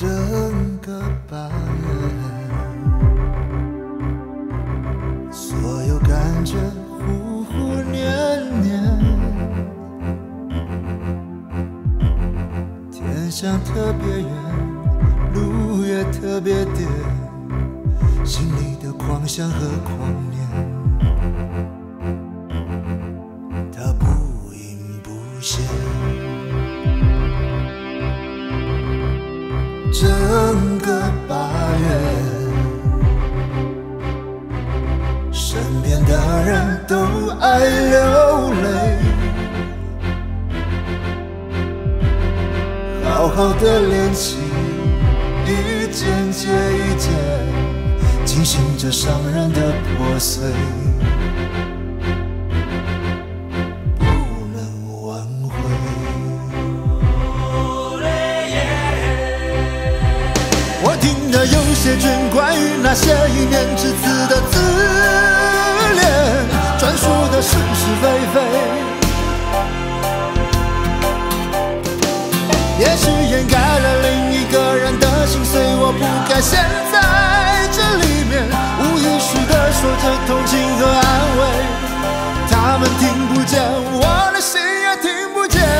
整个8月，所有感觉忽忽念念，天像特别远，路也特别颠，心里的狂想和狂念，它不隐不现。整个8月，身边的人都爱流泪，好好的恋情一件接一件，进行着伤人的破碎，不能挽回。我听得有些卷，关于那些一面之词的自恋，专属的是是非非，也许掩盖了另一个人的心碎，我不该陷在这里面，无意识地说着同情和安慰，他们听不见，我的心也听不见。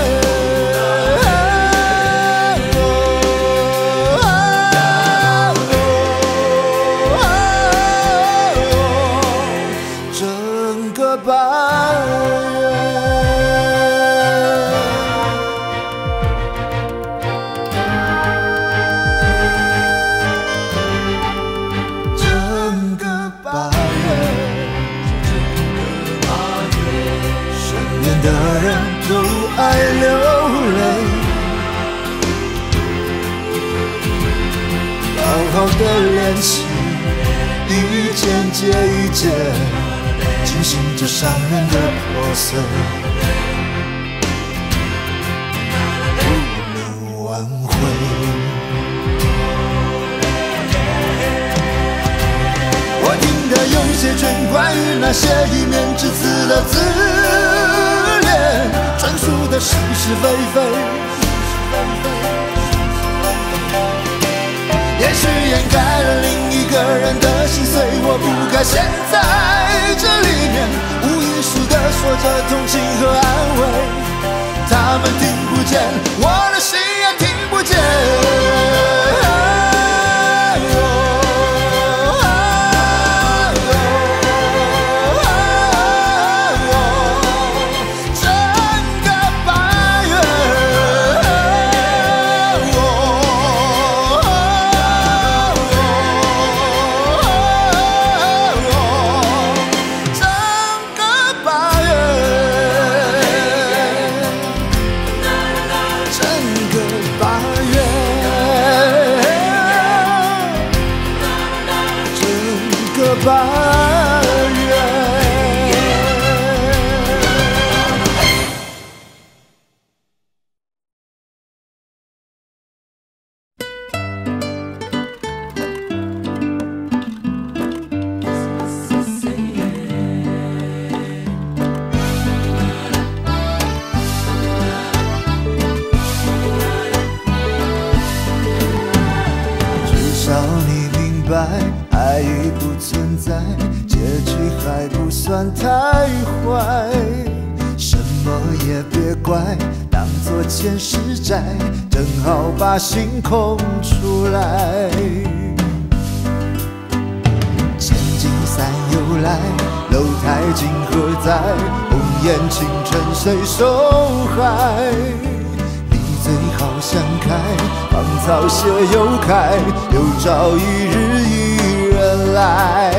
整个8月。的人都爱流泪，好好的练习，一件接一件，进行着伤人的破碎，不能挽回。我听得有些卷，关于那些一面之词的自恋，专属的是是非非，也许掩盖了另一个人的心碎，我不该陷在这里面，无意识地说着同情和安慰，他们听不见，我的心也听不见。爱已不存在，结局还不算太坏，什么也别怪，当作前世债，正好把心空出来。千金散又来，楼台今何在？红颜倾城谁收害？最好想开，芳草谢又开，有朝一日一人来。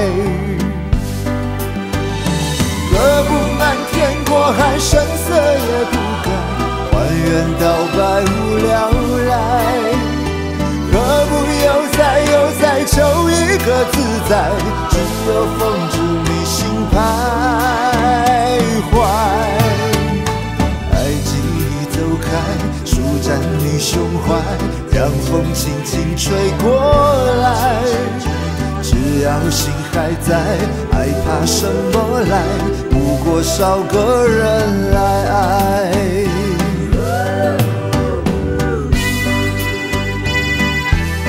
何不漫天过海，声色也不改，还原到百无聊赖。何不悠哉求一个自在，只有风知你心徘徊。爱记忆走开，舒展你胸怀，让风轻轻吹过来。只要心还在，害怕什么来？不过少个人来爱。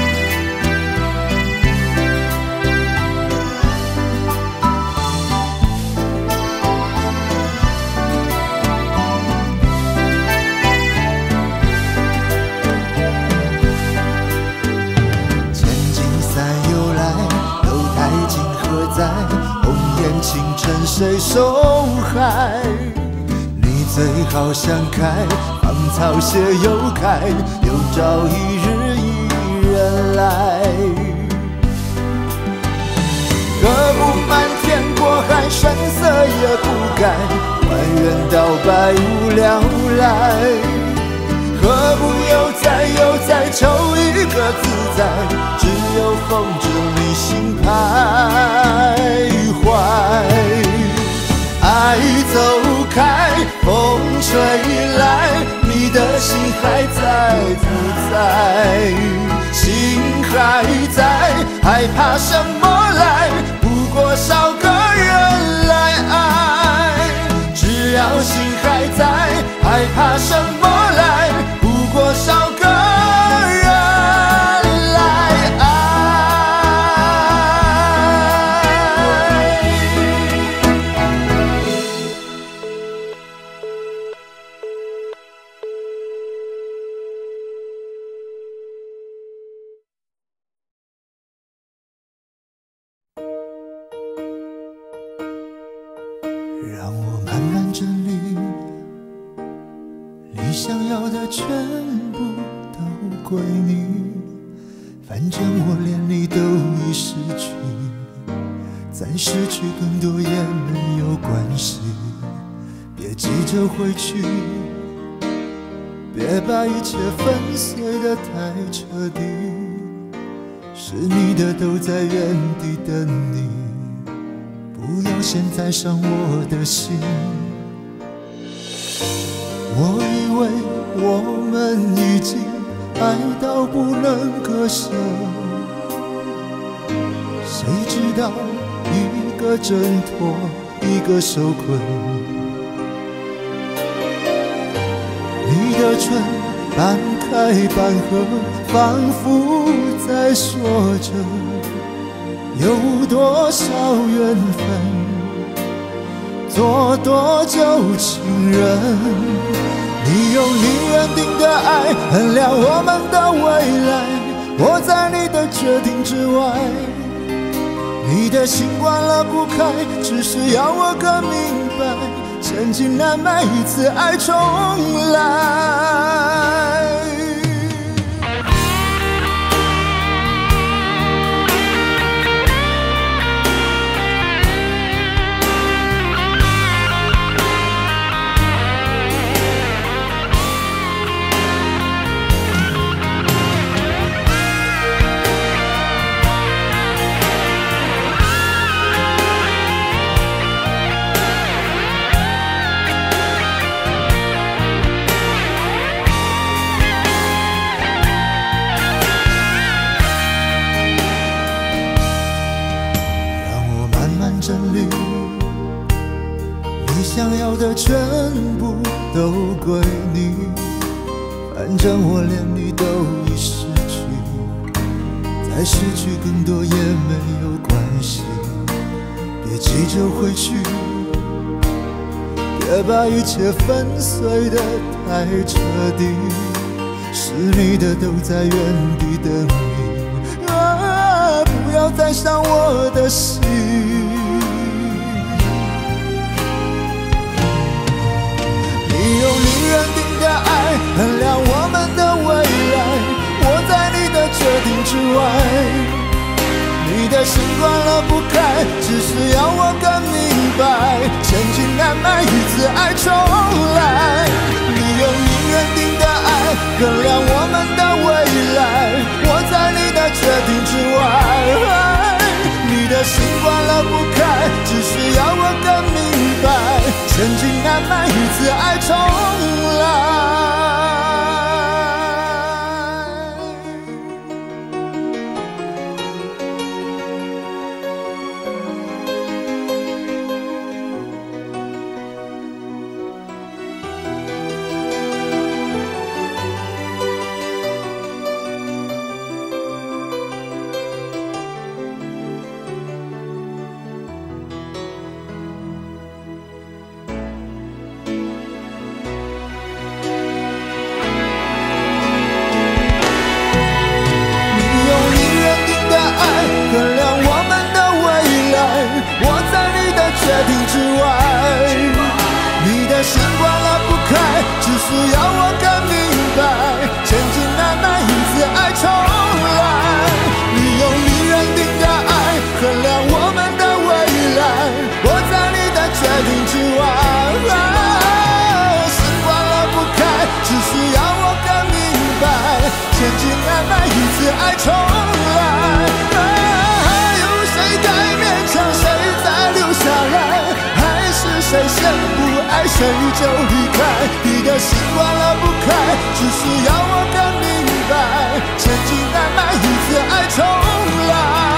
在，红颜倾城谁收海？你最好想开，芳草谢又开，有朝一日一人来。何不漫天过海，神色也不改，还原到百无聊赖。何不悠哉悠哉，求一个自在，只有风筝里心徘徊。爱走开，风吹来，你的心还在不在？心还在，还怕什么来？不过少个人来爱。只要心还在，还怕什么来？不过少个人来爱。让我慢慢整理，你想要的全部都归你，反正我连你都已失去，再失去更多也没有关系。别急着回去，别把一切粉碎得太彻底，是你的都在原地等你，不要现在伤我的心。我以为我们已经爱到不能割舍，谁知道一个挣脱，一个受困。你的唇半开半合，仿佛在说着有多少缘分，做多久情人。你用你认定的爱衡量我们的未来，我在你的决定之外。你的心关了不开，只是要我更明白，千金难买一次爱重来。想要的全部都归你，反正我连你都已失去，再失去更多也没有关系。别急着回去，别把一切粉碎得太彻底，是你的都在原地等你，不要再伤我的心。你用你认定的爱衡量我们的未来，我在你的决定之外。你的心关了不开，只是要我更明白，千金难买一次爱重来。你用你认定的爱衡量我们的未来，我在你的决定之外。你的心关了不开，只是要我更明白，千金难买一次爱重来。 谁就离开，你的心关了不开，只是要我更明白，千金难买一次爱重来。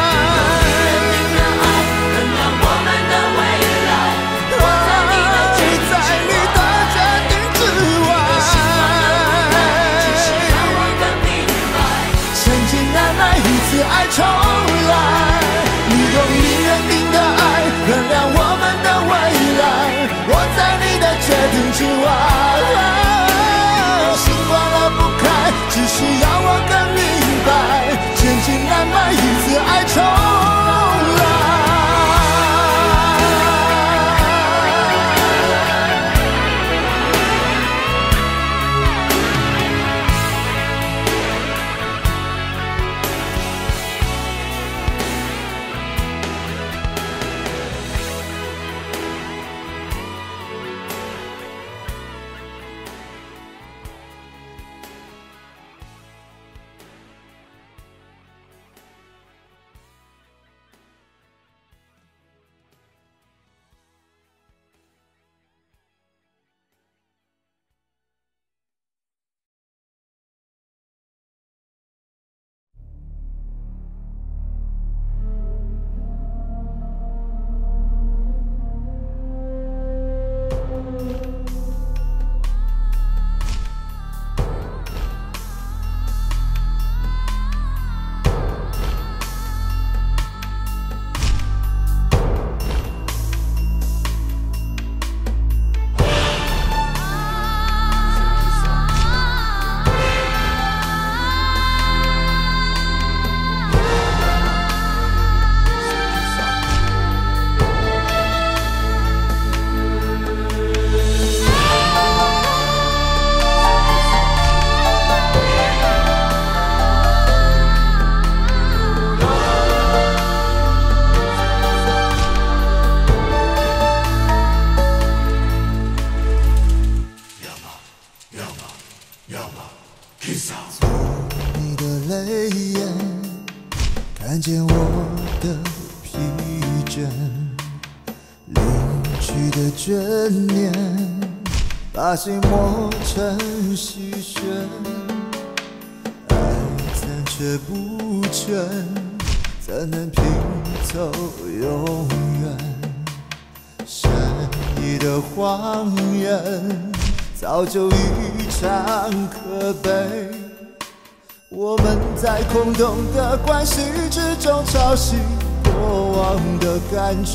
爱重来，你用你认定的爱衡量我们的未来，我在你的决定之外，心关了不开，只是要我更明白，千金难买一次爱重来。你的泪眼看见我的疲倦，离去的眷恋把心磨成细雪，爱残缺不全，怎能拼凑永远？善意的谎言早就一场可悲，我们在空洞的关系之中潮汐过往的感觉，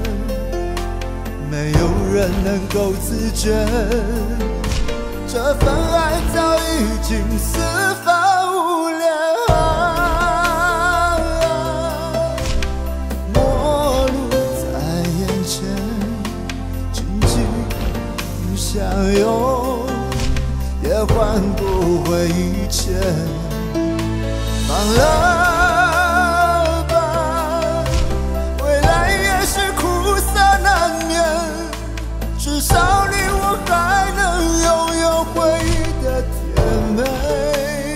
没有人能够自觉，这份爱早已经四分五裂，陌路在眼前，紧紧相拥也换不回一切，放了吧，未来也许苦涩难免，至少你我还能拥有回忆的甜美。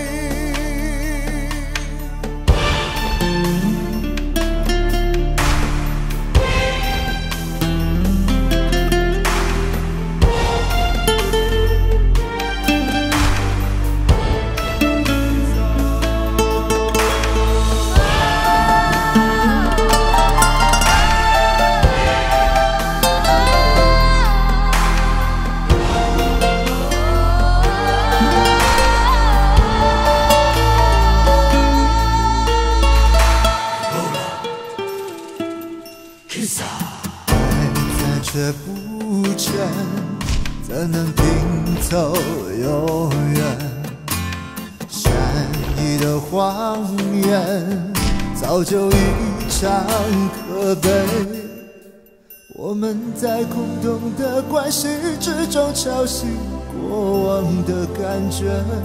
却不全，怎能拼凑永远？善意的谎言早就一场可悲，我们在空洞的关系之中潮汐过往的感觉，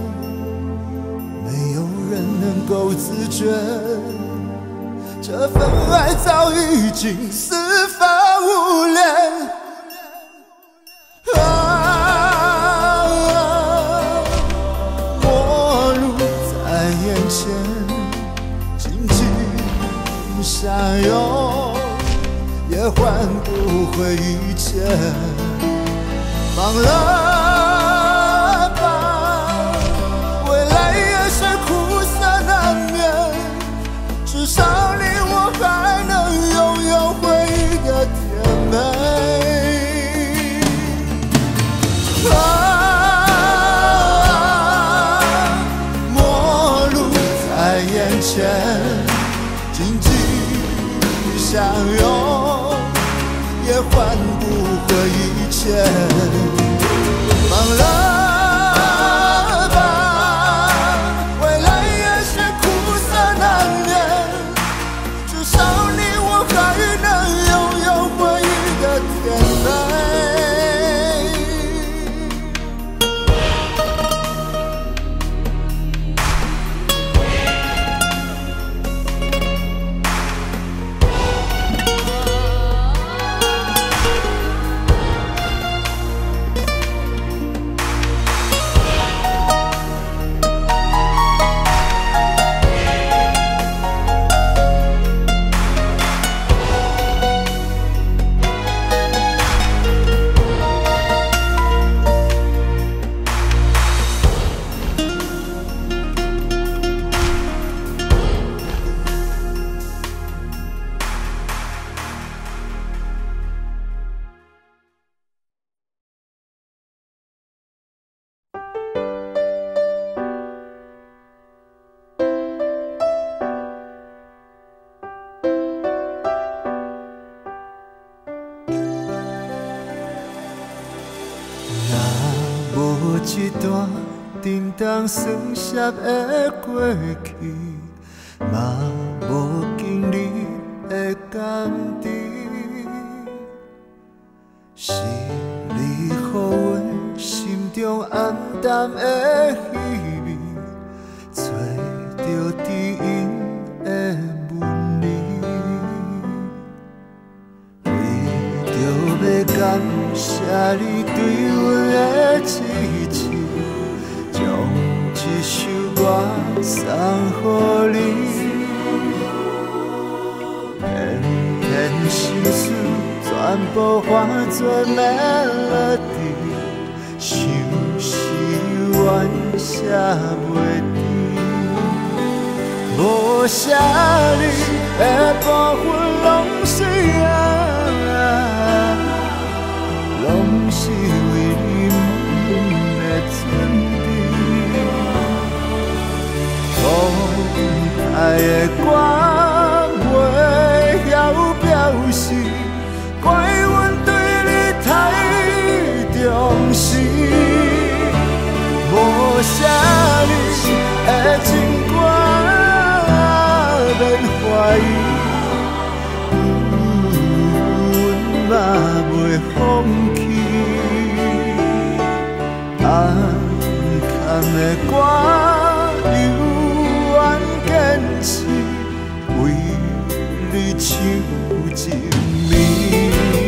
没有人能够自觉，这份爱早已经四分五裂。陌路在眼前，紧紧相拥也换不回一切， 忘了吧，未来也是苦涩难免，至少你我还能拥有回忆的甜美。陌路在眼前，紧紧相拥，也换不回以前。忘了吧，未来也是苦涩难免，至少你我还能拥有回忆的甜美。一段沉重酸涩的过去，嘛无经历的甘甜，是你予阮心中暗淡的稀微，找着知音的纹理，为着要感谢你对阮的支持。将这首歌送予你，片片心事全部化作 melody， 想是怨写袂甜，无写你的部分拢是爱，拢是为你的准备。放开的歌袂晓表示，怪阮对你太重视，无写你的情歌免怀疑，阮嘛袂放弃。暗淡的歌。坚持为你唱一暝，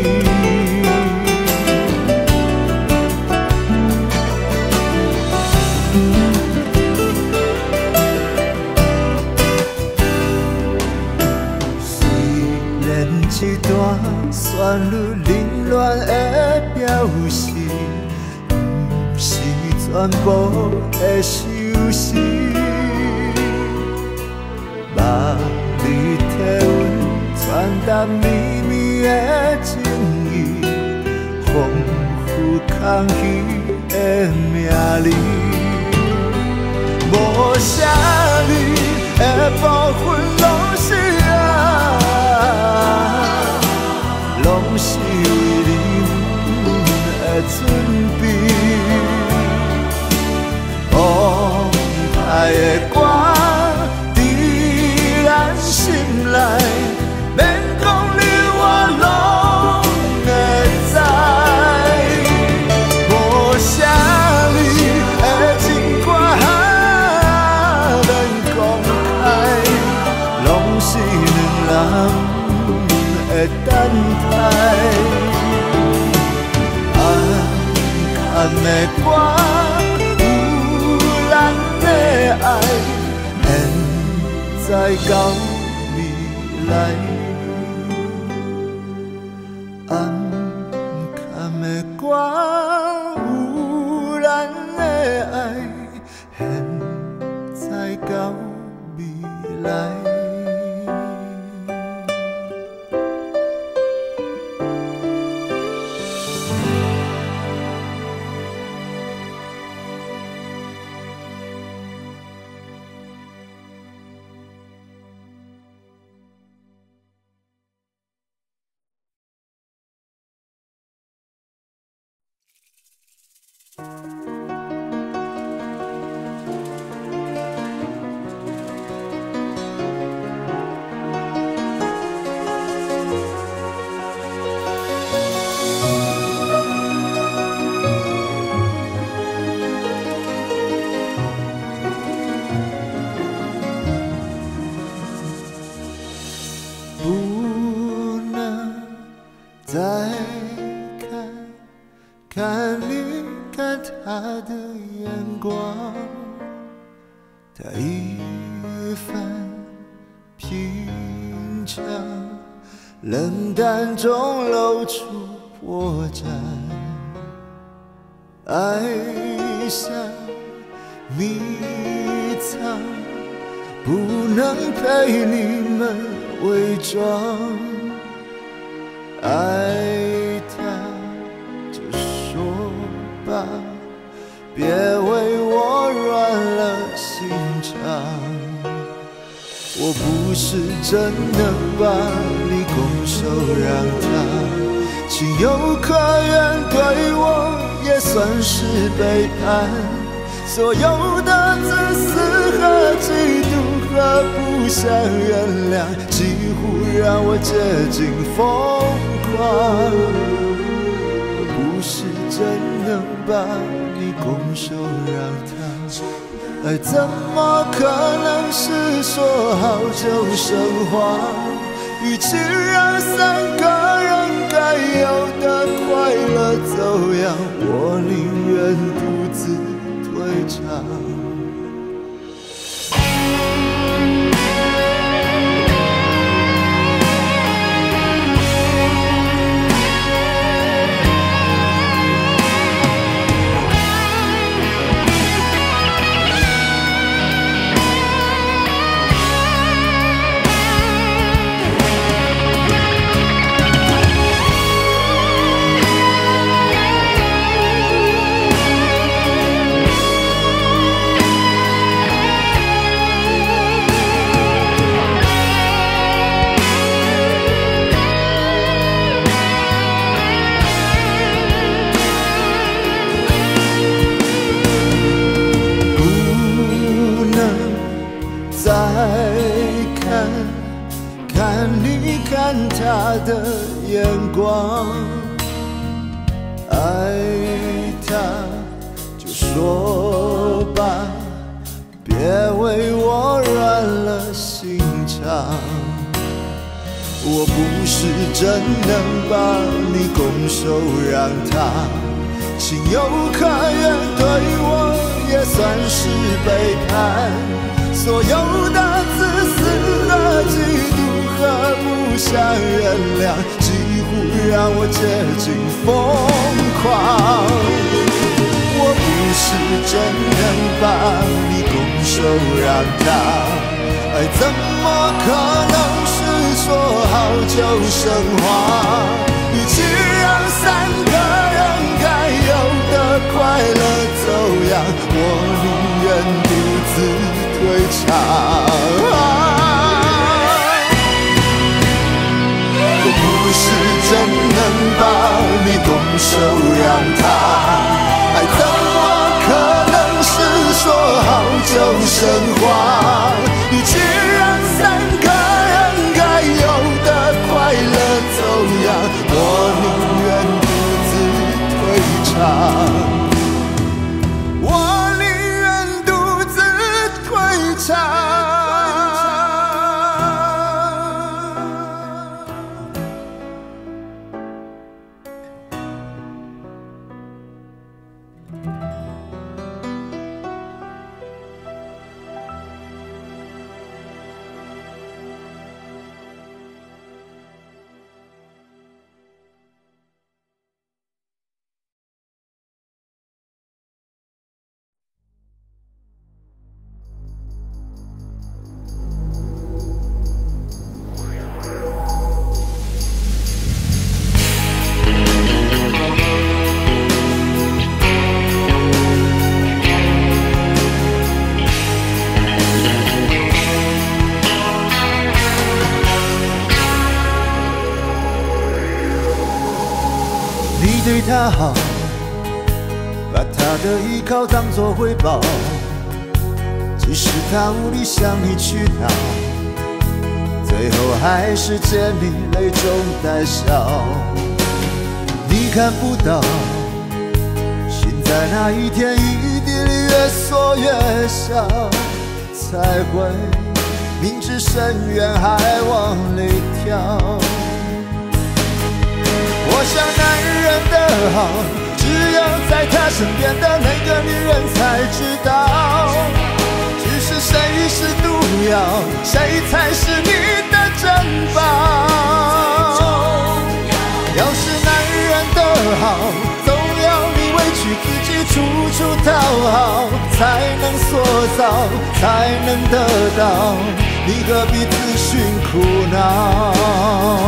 虽然这段旋律凌乱的表示，不是全部的修饰。把你替阮传达绵绵的情意，丰富空虚的名字，无写你的部分拢是爱，拢是为你的准备。放开的歌。心内免讲你我拢会知，无写你的情歌免公开，拢是两人的等待。暗淡的歌，有咱的爱，现在到。来，暗淡的歌。 再看你看他的眼光，他一帆平常，冷淡中露出破绽，爱像迷藏，不能陪你们伪装。爱他就说吧，别为我软了心肠。我不是真的把你拱手让他，情有可原，对我也算是背叛。所有的自私和嫉妒和不想原谅，几乎让我接近疯狂。我不是真能把你拱手让他，爱怎么可能是说好就升华？与其让三个人该有的快乐走样，我宁愿独自退场。他的眼光，爱他就说吧，别为我软了心肠。我不是真能把你拱手让他，情有可原，对我也算是背叛。所有的自私和嫉妒和不想原谅，几乎让我接近疯狂。我不是真能把你拱手让他，爱怎么可能是说好就升华？与其让三个人该有的快乐走样，我宁愿独自退场。我不是真能把你拱手让他，爱怎么可能是说好就升华？与其让三个人该有的快乐走样，我宁愿独自退场。我宁愿独自退场。对他好，把他的依靠当作回报，即使他无力向你去讨，最后还是见你泪中带笑。你看不到，心在那一天一地里越缩越小，才会明知深渊还往里跳。我想男人的好，只有在他身边的那个女人才知道。只是谁是毒药，谁才是你的珍宝。要是男人的好，总要你委屈自己，处处讨好，才能塑造，才能得到。你何必自寻苦恼？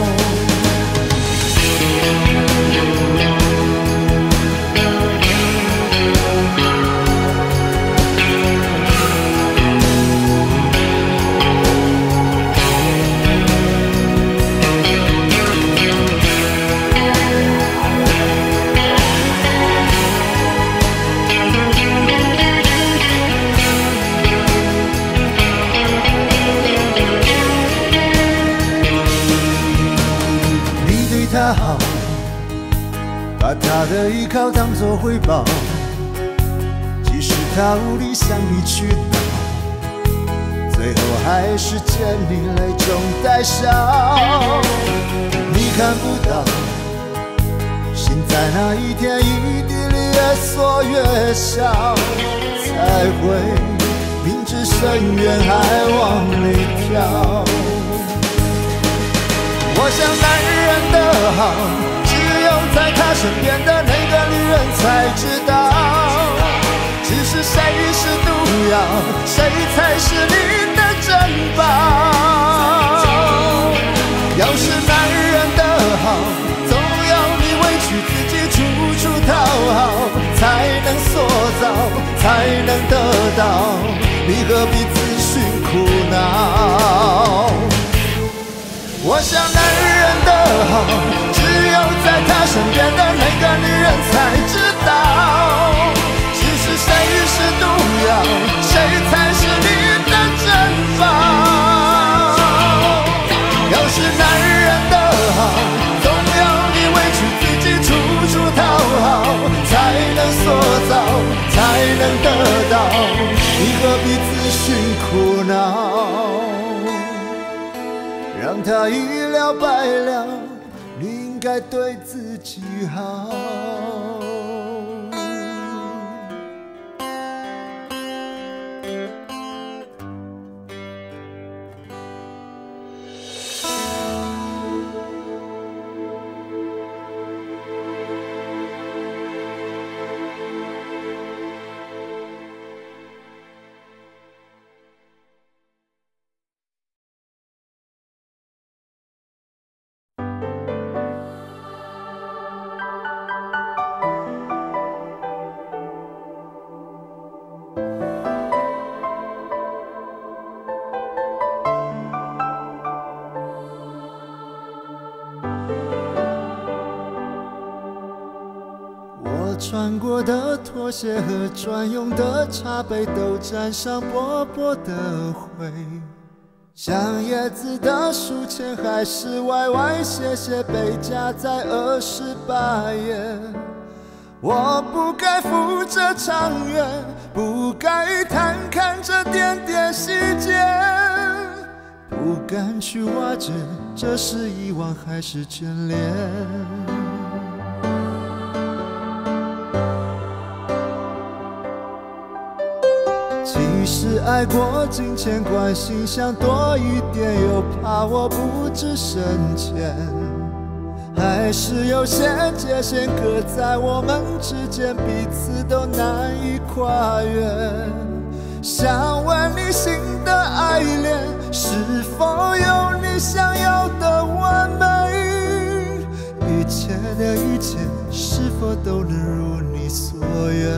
他好，把他的依靠当作回报，即使他无力向你去讨，最后还是见你泪中带笑。你看不到，心在那一天一地里越缩越小，才会明知深渊还往里跳。我想男人的好，只有在他身边的那个女人才知道。只是谁是毒药，谁才是你的珍宝。要是男人的好，总要你委屈自己，处处讨好，才能塑造，才能得到。你何必自寻苦恼？我想男人的好，只有在他身边的那个女人才知道。只是谁是毒药，谁才是你的珍宝。要是男人的好，总要你委屈自己，处处讨好，才能塑造，才能得到。你何必自寻苦恼？让他一了百了，你应该对自己好。穿过的拖鞋和专用的茶杯都沾上薄薄的灰，像叶子的书签还是歪歪斜斜被夹在28页。我不该扶着长远，不该贪看这点点细节，不敢去挖掘这是遗忘还是眷恋。即使爱过金钱关心想多一点，又怕我不知深浅，还是有些界限隔在我们之间，彼此都难以跨越。想问你新的爱恋是否有你想要的完美，一切的一切是否都能如你所愿。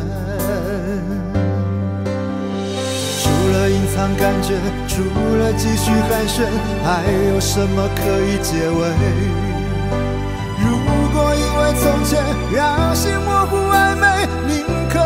除了隐藏感觉，除了继续寒暄，还有什么可以结尾？如果因为从前让心模糊暧昧，宁可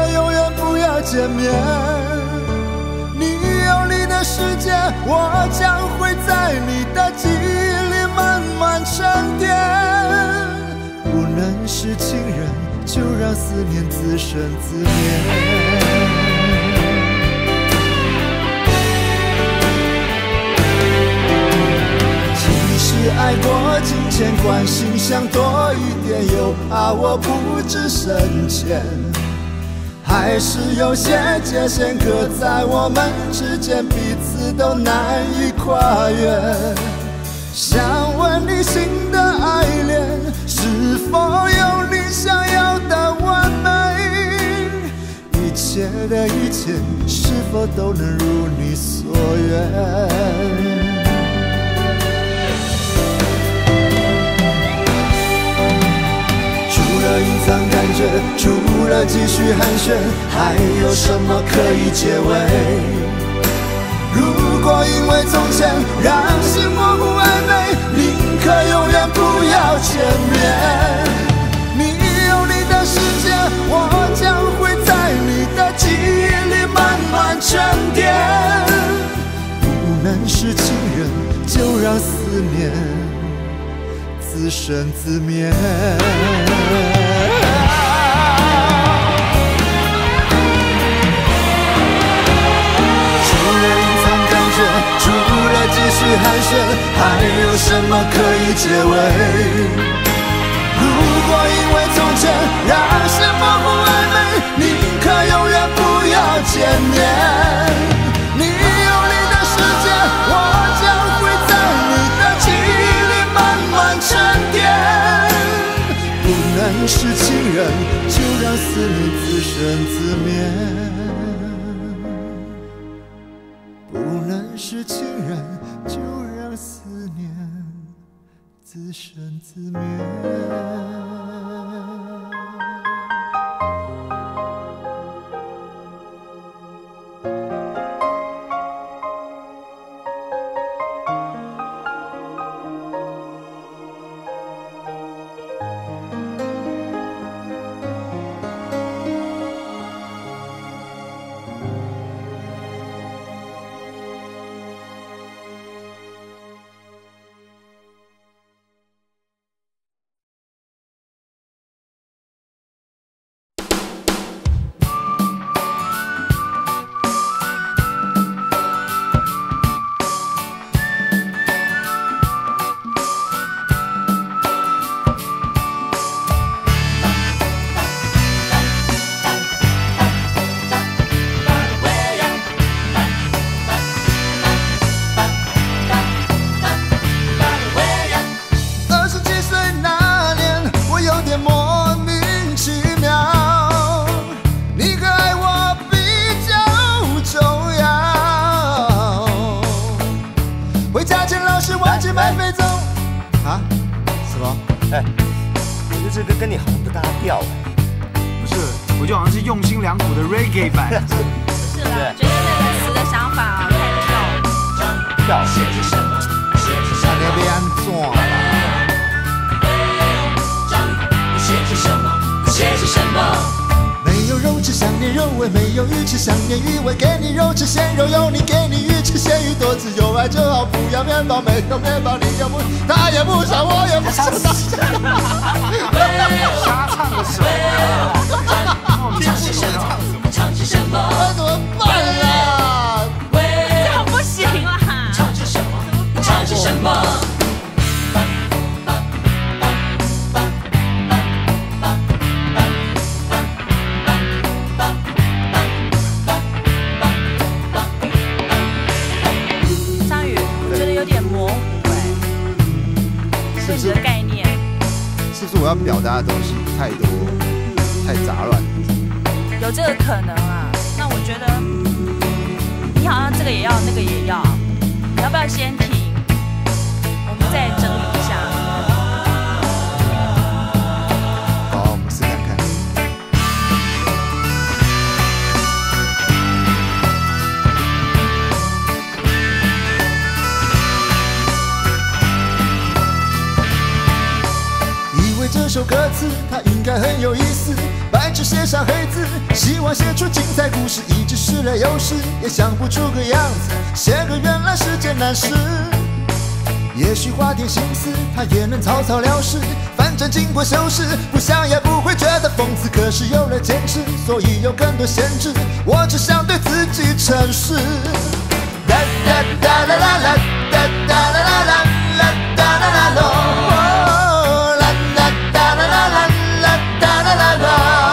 见面。你有你的世界，我将会在你的记忆里慢慢沉淀。不能是情人，就让思念自生自灭。爱过，金钱关心想多一点，又怕我不知深浅，还是有些界限隔在我们之间，彼此都难以跨越。想问你新的爱恋，是否有你想要的完美？一切的一切，是否都能如你所愿？除了隐藏感觉，除了继续寒暄，还有什么可以结尾？如果因为从前让心模糊暧昧，宁可永远不要见面。你有你的世界，我将会在你的记忆里慢慢沉淀。不能是情人，就让思念自生自灭。除了隐藏感觉，除了继续寒暄，还有什么可以结尾？如果因为从前让心模糊暧昧，宁可永远不要见面。你有你的世界，我将会在你的记忆里慢慢沉淀。不能是情人，就让思念自生自灭。不能是情人，就让思念自生自灭。 这个跟你好像不搭调哎。 不是，我就好像是用心良苦的 reggae 版。 不是啦，觉得这个词的想法太跳了。 跳写是什么？写是什么？ 那边做啦。 写是什么？写是什么？ 没有肉吃想念肉味，没有鱼吃想念鱼味。给你肉吃鲜肉，有你给你鱼吃鲜鱼多吃，有爱就好，不要面包，没有面包你也不，他也不想，我也不想。 瞎唱个什么呀？ 唱些什么？唱些什么？ 那怎么办啊？ 这样不行啦！ 唱些什么？唱些什么？ 你的概念是不是我要表达的东西太多、太杂乱？ 有这个可能啊。那我觉得你好像这个也要，那个也要，你要不要先停？我们再整理一下。 好，我们试看看。 为这首歌词它应该很有意思，白纸写上黑字，希望写出精彩故事。一直试来又试，也想不出个样子，写个原来是件难事。也许花点心思，它也能草草了事。反正经过修饰，不想也不会觉得讽刺。可是有了坚持，所以有更多限制。我只想对自己诚实。哒哒哒啦啦啦，哒哒啦啦啦，啦哒啦啦啦，啦哒哒啦啦啦，啦哒啦啦啦，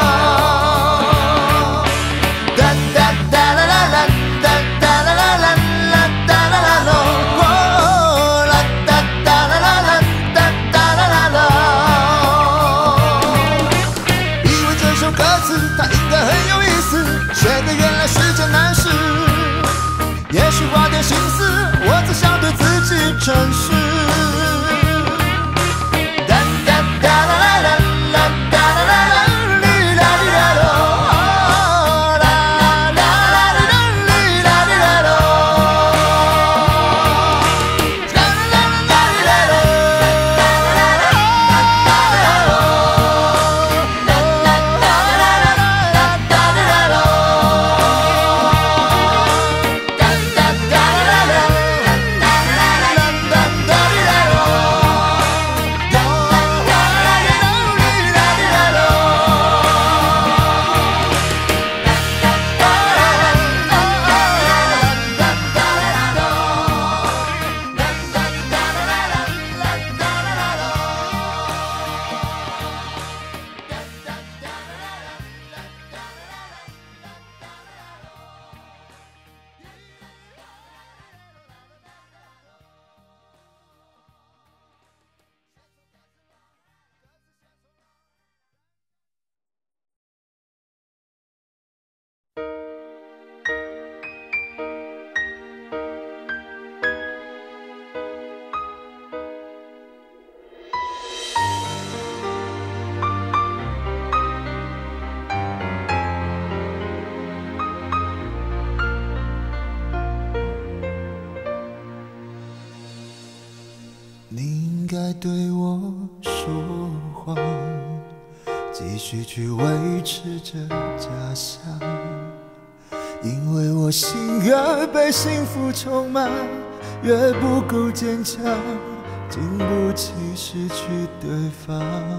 哒哒哒啦啦啦，哒哒啦啦啦，啦哒啦啦啦，啦哒哒啦啦啦，哒哒啦啦啦。以为这首歌词它应该很有意思，写的原来是件难事。也许花点心思，我只想对自己诚实。哒哒哒啦啦啦，啦哒啦啦啦，哩啦哩啦咯，啦啦啦啦哩啦哩啦咯，啦啦啦啦哩啦咯，啦啦啦啦啦咯，啦啦啦啦啦哒哩啦咯。你应该对我说谎，继续去维持着假象，因为我心越被幸福充满，越不够坚强，经不起失去对方。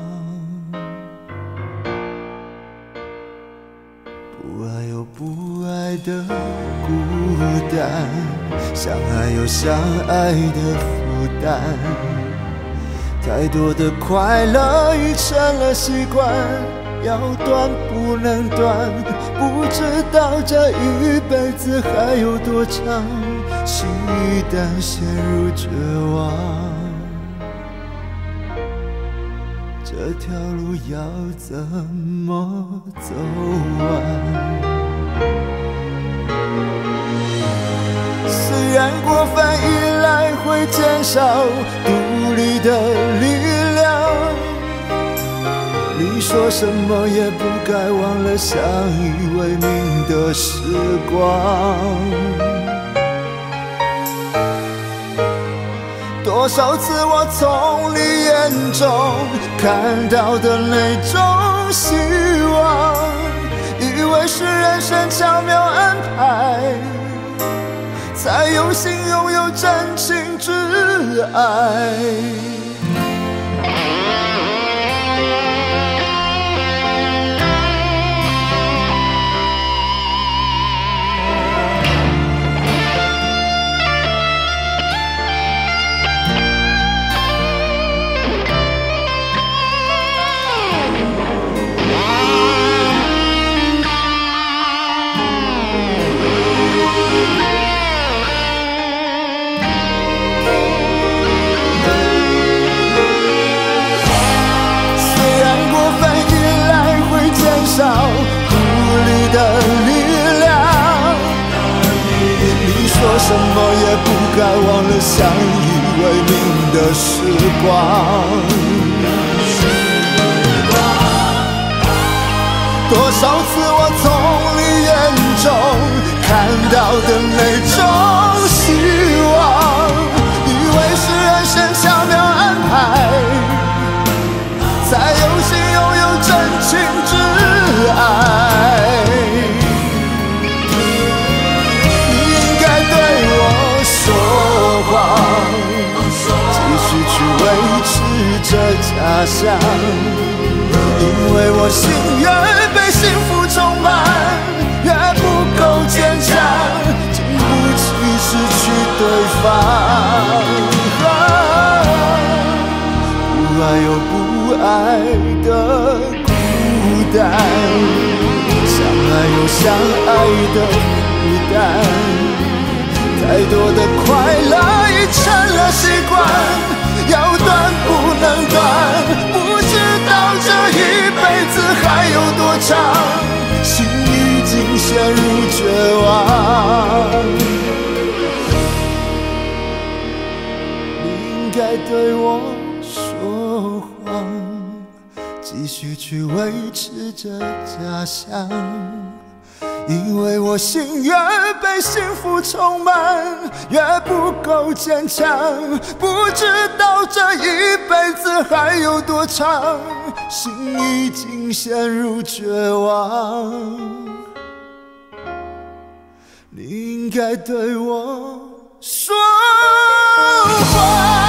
不爱有不爱的孤单，相爱有相爱的负担，太多的快乐已成了习惯，要断不能断，不知道这一辈子还有多长，心一旦陷入绝望，这条路要怎么走完？虽然过分依赖会减少独立的力量，你说什么也不该忘了相依为命的时光。多少次我从你眼中看到的那种希望，以为是人生巧妙安排，才有幸拥有真情挚爱。少独立的力量，你说什么也不该忘了相依为命的时光。多少次我从你眼中看到的那种希望，以为是人生巧妙安排，才想，因为我心越被幸福充满，越不够坚强，经不起失去对方。不爱有不爱的孤单，相爱有相爱的负担，太多的快乐已成了习惯，要断不能断，不知道这一辈子还有多长，心已经陷入绝望。你应该对我说谎，继续去维持着假象，因为我心越被幸福充满，越不够坚强，不知道这一辈子还有多长，心已经陷入绝望。你应该对我说谎。